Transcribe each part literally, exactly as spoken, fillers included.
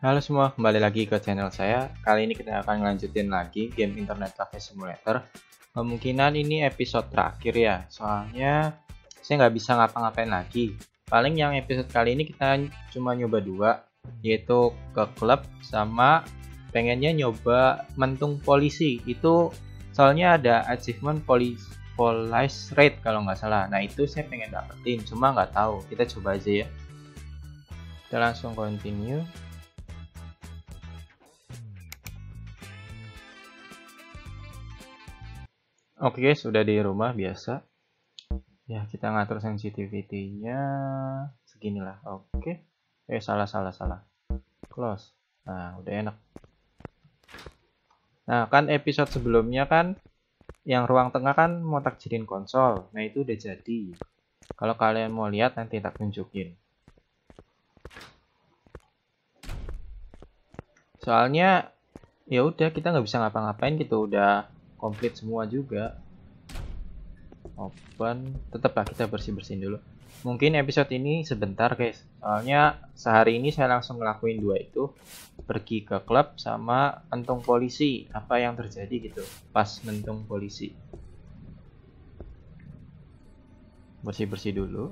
Halo semua, kembali lagi ke channel saya. Kali ini kita akan lanjutin lagi game Internet Cafe Simulator. Kemungkinan ini episode terakhir ya, soalnya saya nggak bisa ngapa-ngapain lagi. Paling yang episode kali ini kita cuma nyoba dua, yaitu ke klub sama pengennya nyoba mentung polisi. Itu soalnya ada achievement police police rate kalau nggak salah. Nah itu saya pengen dapetin, cuma nggak tahu. Kita coba aja ya. Kita langsung continue. Oke guys, sudah di rumah biasa. Ya, kita ngatur sensitivity-nya seginilah. Oke. Eh, salah, salah, salah. Close. Nah, udah enak. Nah, kan episode sebelumnya kan yang ruang tengah kan mau takjirin konsol. Nah, itu udah jadi. Kalau kalian mau lihat nanti tak tunjukin. Soalnya ya udah kita nggak bisa ngapa-ngapain gitu, udah komplit semua juga. Open, tetaplah kita bersih-bersihin dulu. Mungkin episode ini sebentar guys, soalnya sehari ini saya langsung ngelakuin dua itu, pergi ke klub sama mentung polisi. Apa yang terjadi gitu pas mentung polisi. Bersih-bersih dulu.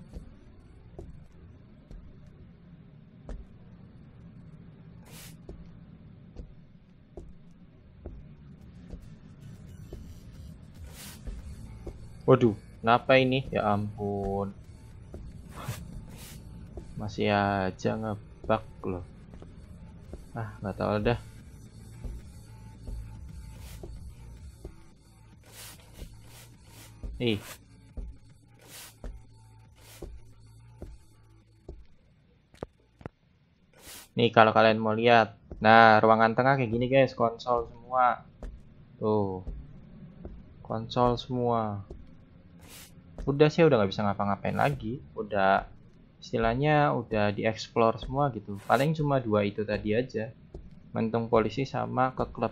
Waduh, kenapa ini? Ya ampun. Masih aja ngebug loh. Ah, nggak tahu dah. Ih. Nih kalau kalian mau lihat. Nah, ruangan tengah kayak gini guys, konsol semua. Tuh. Konsol semua. Udah sih udah nggak bisa ngapa-ngapain lagi, udah istilahnya udah dieksplor semua gitu. Paling cuma dua itu tadi aja, mentung polisi sama ke klub.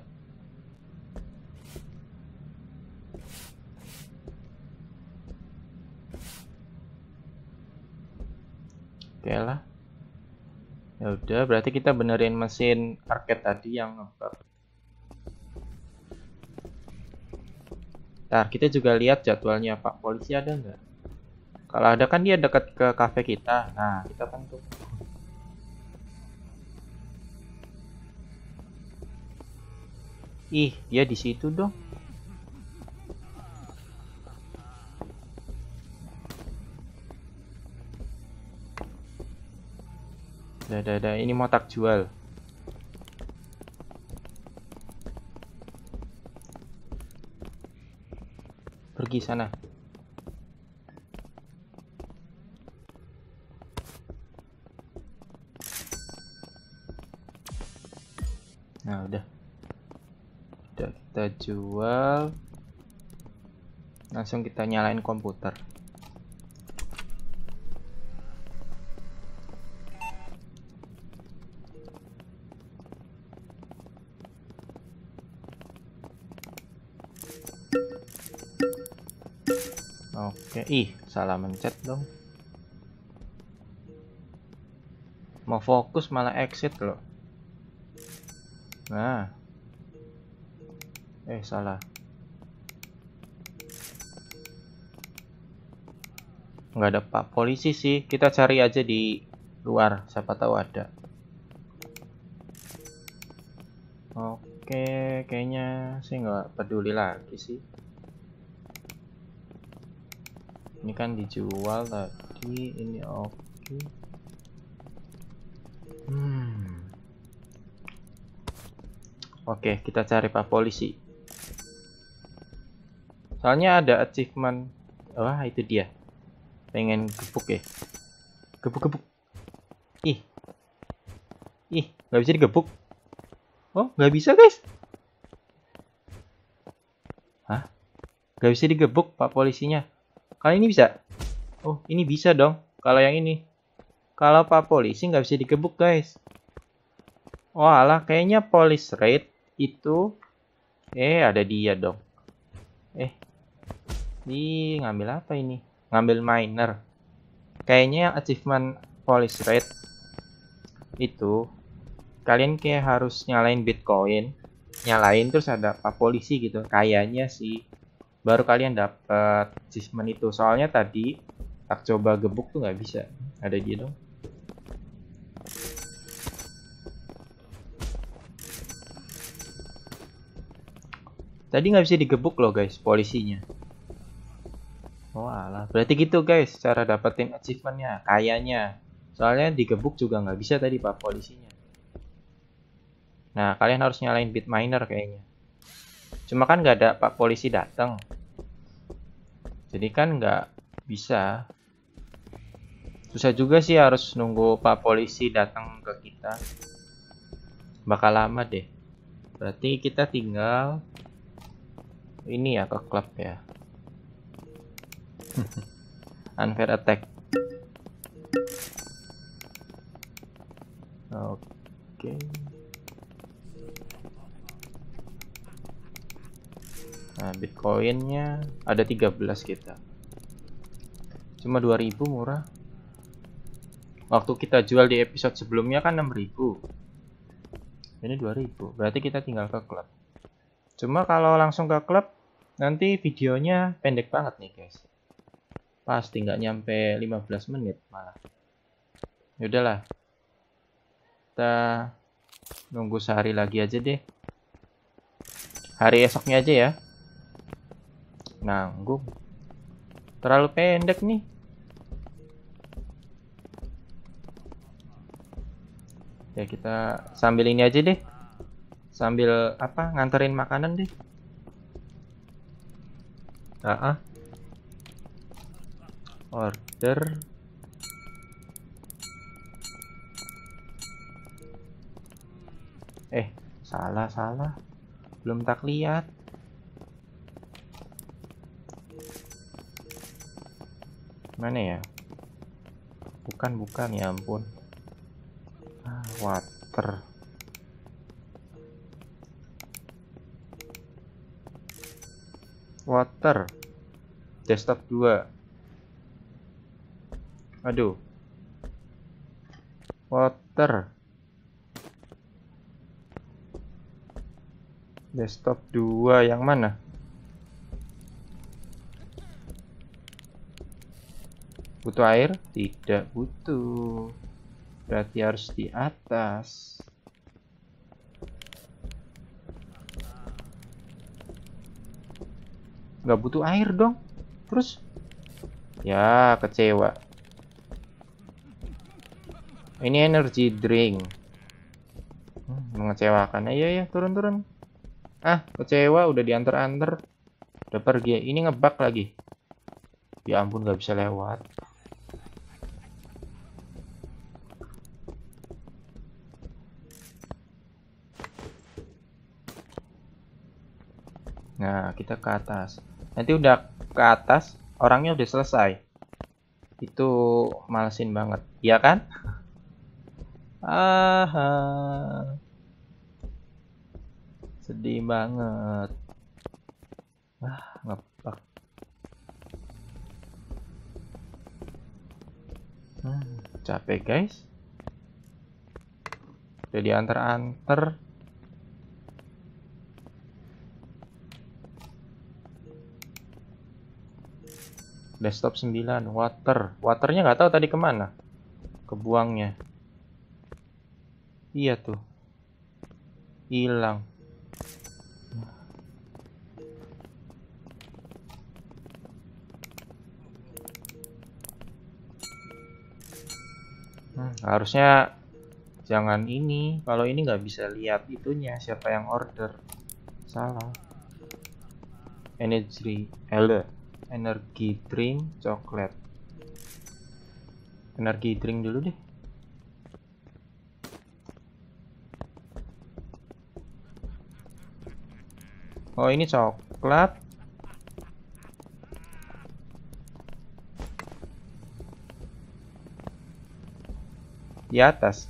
Oke lah, ya udah berarti kita benerin mesin arcade tadi yang ngebug. Ntar kita juga lihat jadwalnya Pak Polisi ada nggak. Kalau ada kan dia dekat ke cafe kita. Nah kita kan tuh. Ih dia di situ dong. Dah dah dah ini mau tak jual. Pergi sana. Nah udah. Udah kita jual. Langsung kita nyalain komputer. Oke, ih salah mencet dong. Mau fokus malah exit loh. Nah. Eh salah. Nggak ada Pak Polisi sih. Kita cari aja di luar, siapa tahu ada. Oke, kayaknya sih nggak peduli lagi sih. Ini kan dijual tadi, ini oke. Hmm. Oke, kita cari Pak Polisi. Soalnya ada achievement. Wah, itu dia. Pengen gebuk ya. Gebuk-gebuk. Ih. Ih, nggak bisa digebuk. Oh, nggak bisa guys. Hah? Nggak bisa digebuk Pak Polisinya. Kali ini bisa. Oh, ini bisa dong. Kalau yang ini. Kalau Pak Polisi nggak bisa digebuk guys. Oh alah, kayaknya police rate itu. Eh, ada dia dong. Eh. Ih, ngambil apa ini? Ngambil miner. Kayaknya achievement police rate itu kalian kayak harus nyalain Bitcoin, nyalain terus ada pak polisi gitu, kayaknya sih baru kalian dapat achievement itu. Soalnya tadi tak coba gebuk tuh nggak bisa. Ada dia dong. Tadi nggak bisa digebuk loh guys polisinya. Oh alah, berarti gitu guys cara dapetin achievementnya kayaknya. Soalnya digebuk juga nggak bisa tadi pak polisinya. Nah kalian harus nyalain Bitminer kayaknya. Cuma kan nggak ada pak polisi datang, jadi kan nggak bisa. Susah juga sih harus nunggu pak polisi datang ke kita. Bakal lama deh. Berarti kita tinggal ini ya, ke klub ya. Unfair attack. Oke. Nah, Bitcoinnya ada tiga belas kita. Cuma dua ribu murah. Waktu kita jual di episode sebelumnya kan enam ribu. Ini dua ribu. Berarti kita tinggal ke klub. Cuma kalau langsung ke klub nanti videonya pendek banget nih guys. Pasti nggak nyampe lima belas menit malah. Yaudahlah. Kita nunggu sehari lagi aja deh. Hari esoknya aja ya. Nanggung. Terlalu pendek nih. Ya kita sambil ini aja deh. Sambil apa? Nganterin makanan deh. Ah, ah. Order. Eh, salah salah. Belum tak lihat. Mana ya? Bukan bukan ya ampun. Ah, water. Water. Desktop dua. Aduh. Water. Desktop dua yang mana? Butuh air? Tidak butuh. Berarti harus di atas. Nggak butuh air dong. Terus? Ya, kecewa. Ini energy drink. Hmm, mengecewakan. Ayo ya, turun-turun. Ah, kecewa. Udah diantar-antar. Udah pergi. Ini ngebug lagi. Ya ampun, nggak bisa lewat. Nah, kita ke atas. Nanti udah ke atas, orangnya udah selesai. Itu malesin banget, iya kan? Aha. Sedih banget. Ah, ngepak. Hmm, capek guys. Udah diantar-antar. Desktop sembilan, water. Waternya nggak tahu tadi kemana. Kebuangnya. Iya tuh. Hilang. Hmm, harusnya jangan ini. Kalau ini nggak bisa lihat itunya. Siapa yang order. Salah. Energy. Ele. Energi drink coklat. Energi drink dulu deh. Oh ini coklat. Di atas.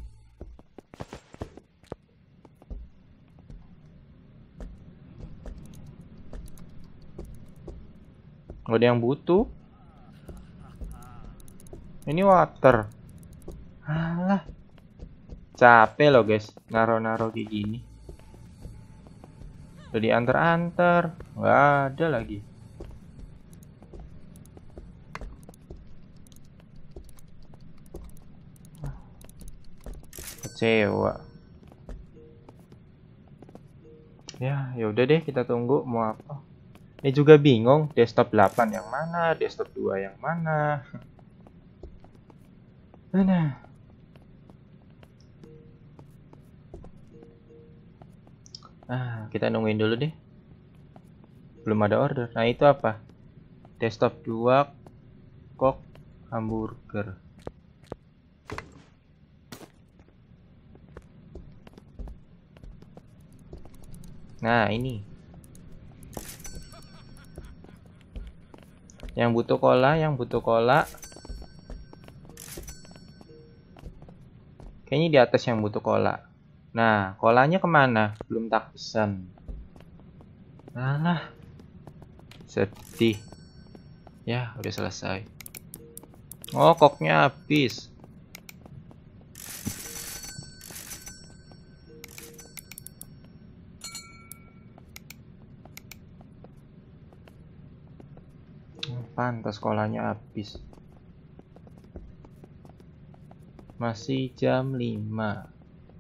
Gak ada yang butuh. Ini water. Alah. Capek loh guys, naro-naro kayak gini. Udah diantar-antar, nggak ada lagi. Kecewa. Ya, ya udah deh, kita tunggu mau apa. Ini juga bingung, desktop delapan yang mana, desktop dua yang mana. Mana? Ah, kita nungguin dulu deh. Belum ada order. Nah, itu apa? Desktop dua kok hamburger. Nah, ini. Yang butuh cola, yang butuh cola. Kayaknya di atas yang butuh cola. Nah, kolanya kemana? Belum tak pesan. Alah. Sedih. Ya, udah selesai. Oh, koknya habis. Pantas kolanya habis. Masih jam lima.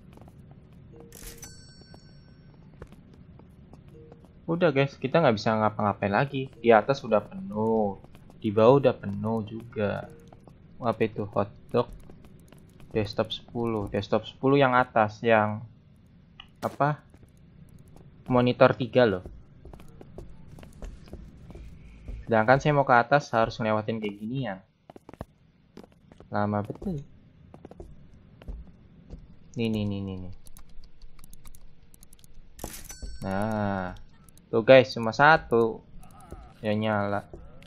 Udah guys, kita nggak bisa ngapa-ngapain lagi. Di atas udah penuh. Di bawah udah penuh juga. Apa itu? Hotdog. Desktop sepuluh. Desktop sepuluh yang atas. Yang apa? Monitor tiga loh. Sedangkan saya mau ke atas harus ngelewatin kayak ginian. Lama betul. Nih, nih, nih, nih, nih. Nah, tuh guys, cuma satu yang nyala.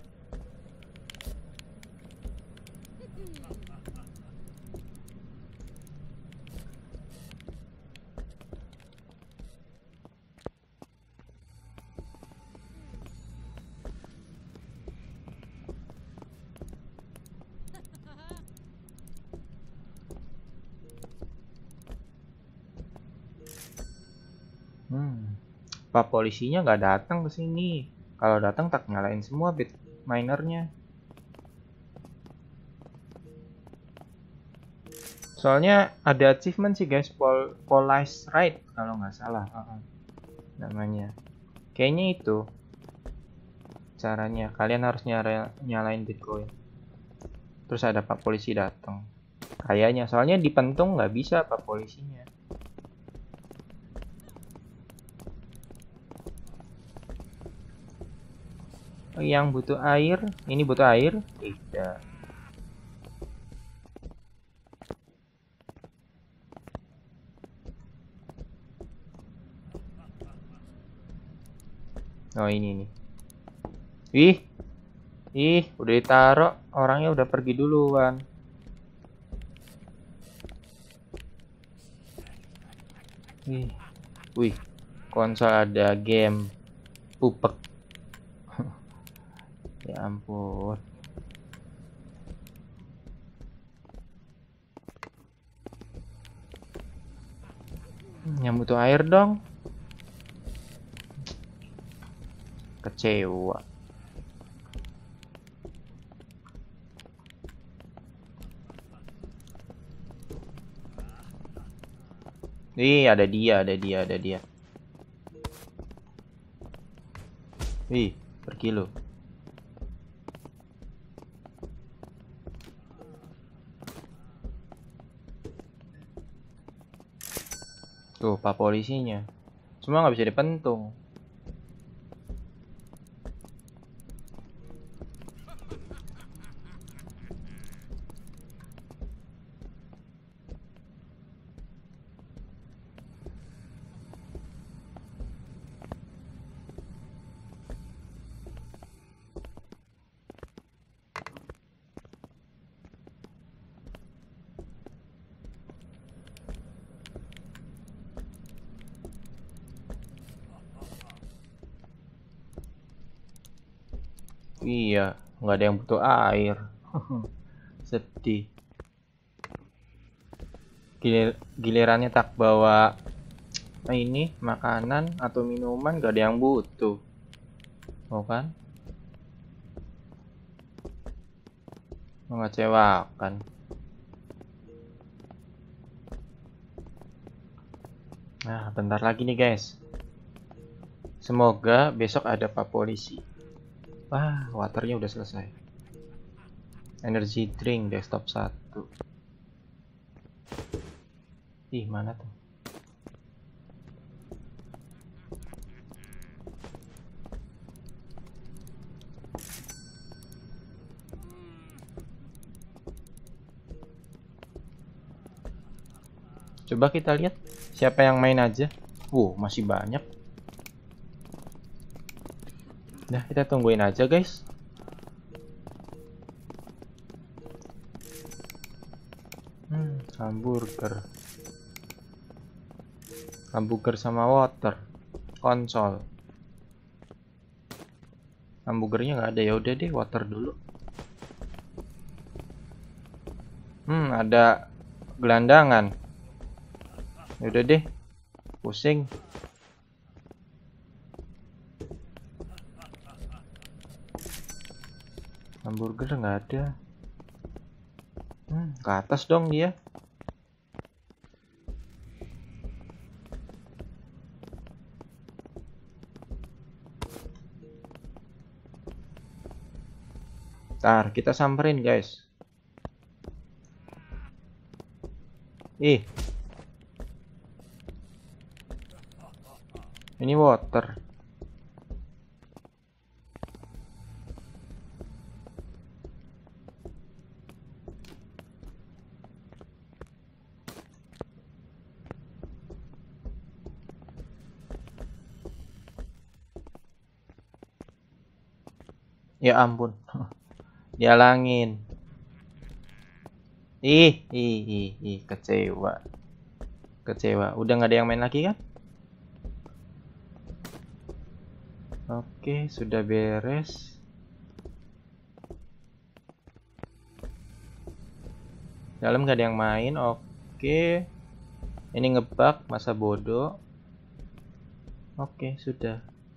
Hmm. Pak polisinya nggak datang ke sini. Kalau datang tak nyalain semua bit minernya. Soalnya ada achievement sih guys, Pol Police Right kalau nggak salah uh -uh. namanya. Kayaknya itu caranya. Kalian harus nyala nyalain Bitcoin. Terus ada Pak polisi datang. Kayaknya, soalnya di pentung nggak bisa Pak polisinya. Yang butuh air, ini butuh air? Tidak. Oh ini nih. Ih, ih, udah ditaruh, orangnya udah pergi duluan. Wih, wih, konsol ada game pupek. Ya ampun. Yang butuh air dong. Kecewa. Ih, ada dia, ada dia, ada dia. Wih, pergi lo. Tuh, Pak polisinya. Semua nggak bisa dipentung. Iya, nggak ada yang butuh air. Sedih. Gilir- gilirannya tak bawa ini makanan atau minuman, gak ada yang butuh. Oh kan? Mengecewakan. Nah, bentar lagi nih guys. Semoga besok ada Pak Polisi. Wah, waternya udah selesai. Energy drink desktop satu. Ih, mana tuh? Coba kita lihat siapa yang main aja. Wow, masih banyak. Nah, kita tungguin aja guys. Hmm, hamburger. Hamburger sama water. Konsol. Hamburgernya nggak ada, ya udah deh water dulu. Hmm, ada gelandangan. Ya udah deh. Pusing. Hamburger nggak ada. Hmm, ke atas dong dia. Ntar kita samperin guys. Ih. Ini water. Ya ampun. Dialangin. Ih, ih, ih, ih, kecewa. Kecewa. Udah nggak ada yang main lagi kan? Oke, sudah beres. Dalam nggak ada yang main. Oke. Ini ngebug, masa bodoh. Oke, sudah.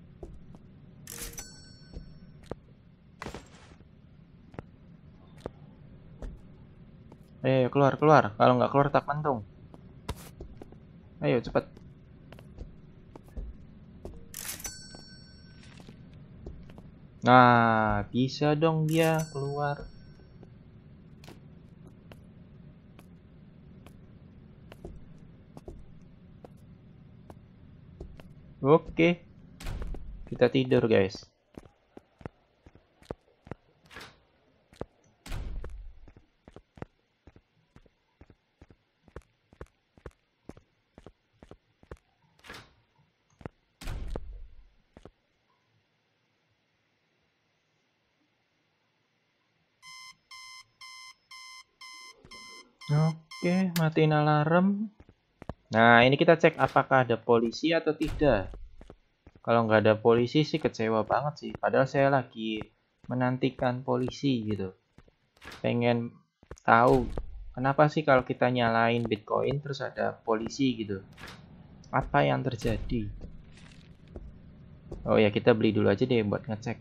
Ayo keluar, keluar. Kalau nggak keluar tak mantung. Ayo cepat. Nah, bisa dong dia keluar. Oke. Kita tidur, guys. Oke, matiin alarm. Nah, ini kita cek apakah ada polisi atau tidak. Kalau nggak ada polisi sih kecewa banget sih. Padahal saya lagi menantikan polisi gitu. Pengen tahu kenapa sih kalau kita nyalain Bitcoin terus ada polisi gitu. Apa yang terjadi? Oh ya, kita beli dulu aja deh buat ngecek.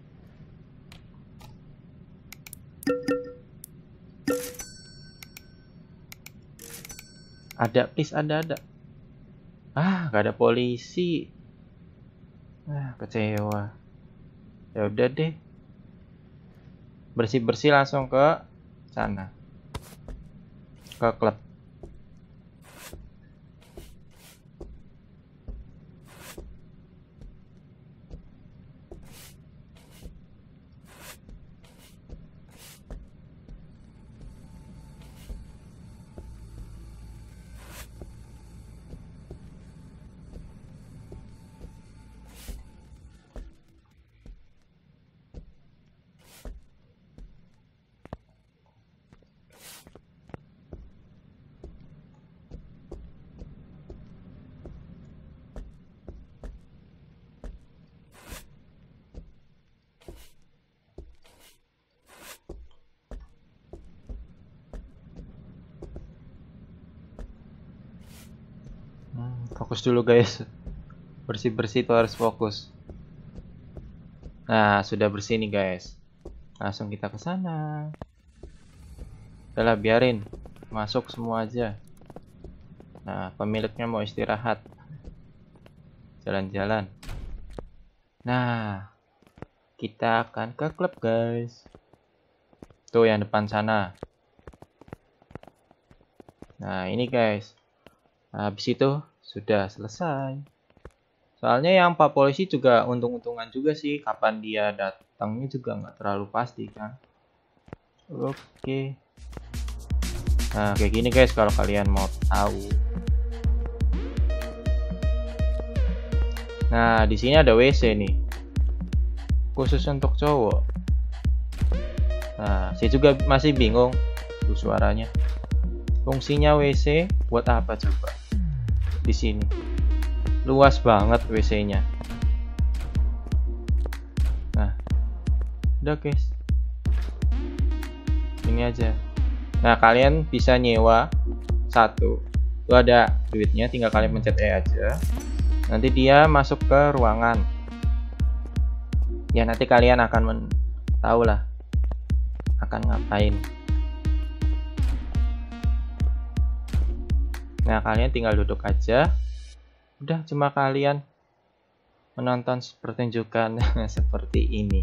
Ada, please, ada, ada. Ah, gak ada polisi. Ah, kecewa. Ya udah deh. Bersih-bersih langsung ke sana. Ke klub. Fokus dulu guys. Bersih-bersih itu harus fokus. Nah, sudah bersih nih guys. Langsung kita ke sana. Udahlah, biarin masuk semua aja. Nah, pemiliknya mau istirahat. Jalan-jalan. Nah, kita akan ke klub guys. Tuh yang depan sana. Nah, ini guys. Nah, habis itu sudah selesai. Soalnya yang Pak Polisi juga untung-untungan juga sih. Kapan dia datangnya juga nggak terlalu pasti kan. Oke. Nah, kayak gini guys kalau kalian mau tahu. Nah, di sini ada W C nih. Khusus untuk cowok. Nah, saya juga masih bingung tuh suaranya. Fungsinya W C buat apa coba? Di sini. Luas banget W C-nya. Nah, udah guys. Ini aja. Nah, kalian bisa nyewa satu. Itu ada duitnya, tinggal kalian pencet E aja. Nanti dia masuk ke ruangan. Ya, nanti kalian akan tahu lah akan ngapain. Nah, kalian tinggal duduk aja. Udah, cuma kalian menonton pertunjukan seperti ini.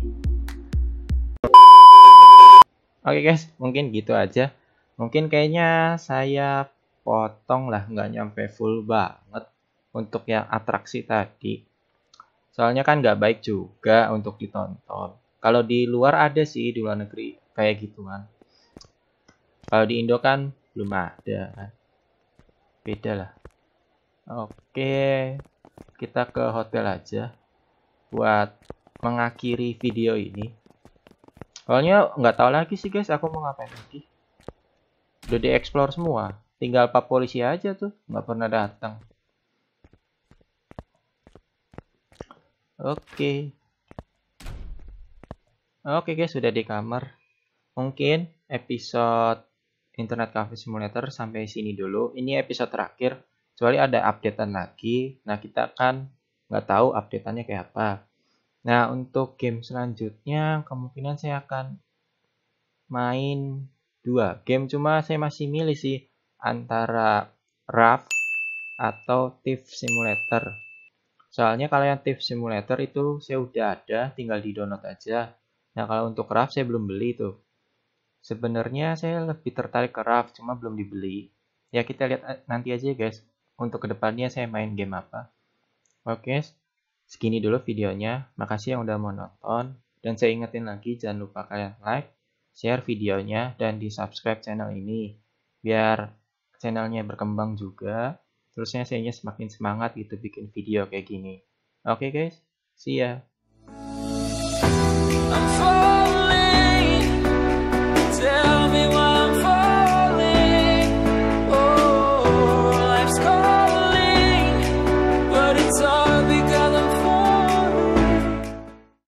Oke guys, mungkin gitu aja. Mungkin kayaknya saya potong lah, nggak nyampe full banget untuk yang atraksi tadi. Soalnya kan nggak baik juga untuk ditonton. Kalau di luar ada sih, di luar negeri kayak gituan. Kalau di Indo kan belum ada. Beda lah. Oke, kita ke hotel aja buat mengakhiri video ini. Soalnya nggak tahu lagi sih guys, aku mau ngapain lagi. Udah dieksplor semua, tinggal Pak Polisi aja tuh, nggak pernah datang. Oke, oke guys, sudah di kamar. Mungkin episode Internet Cafe Simulator sampai sini dulu. Ini episode terakhir, kecuali ada updatean lagi. Nah, kita kan nggak tahu updateannya kayak apa. Nah, untuk game selanjutnya kemungkinan saya akan main dua game, cuma saya masih milih sih antara Raft atau Thief Simulator. Soalnya kalau yang Thief Simulator itu saya udah ada, tinggal di-download aja. Nah, kalau untuk Raft saya belum beli tuh. Sebenarnya saya lebih tertarik ke Raft, cuma belum dibeli. Ya, kita lihat nanti aja guys. Untuk kedepannya saya main game apa. Oke, segini dulu videonya. Makasih yang udah mau nonton. Dan saya ingetin lagi, jangan lupa kalian like, share videonya, dan di subscribe channel ini biar channelnya berkembang juga, terusnya saya semakin semangat gitu bikin video kayak gini. Oke guys, see ya.